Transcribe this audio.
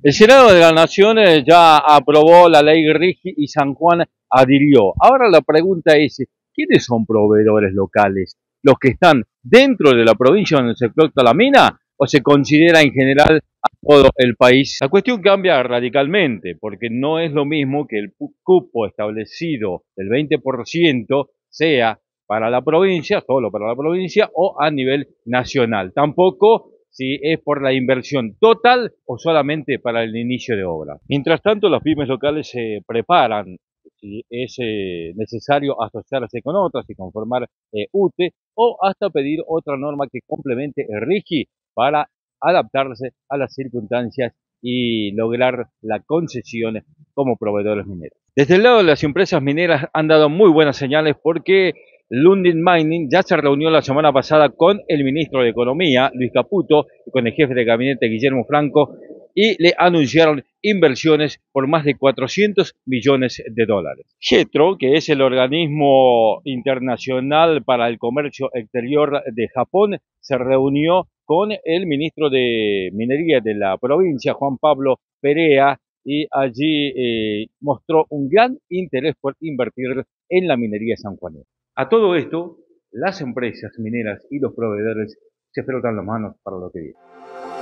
El Senado de la Nación ya aprobó la ley RIGI y San Juan adhirió. Ahora la pregunta es, ¿quiénes son proveedores locales? ¿Los que están dentro de la provincia donde se explota la mina o se considera en general a todo el país? La cuestión cambia radicalmente porque no es lo mismo que el cupo establecido del 20% sea para la provincia, solo para la provincia o a nivel nacional. Tampoco si es por la inversión total o solamente para el inicio de obra. Mientras tanto, las pymes locales se preparan, si es necesario asociarse con otras y conformar UTE o hasta pedir otra norma que complemente el RIGI para adaptarse a las circunstancias y lograr la concesión como proveedores mineros. Desde el lado de las empresas mineras han dado muy buenas señales porque Lundin Mining ya se reunió la semana pasada con el ministro de Economía, Luis Caputo, y con el jefe de gabinete, Guillermo Franco, y le anunciaron inversiones por más de 400 millones de dólares. JETRO, que es el organismo internacional para el comercio exterior de Japón, se reunió con el ministro de Minería de la provincia, Juan Pablo Perea, y allí mostró un gran interés por invertir en la minería sanjuanera. A todo esto, las empresas mineras y los proveedores se frotan las manos para lo que viene.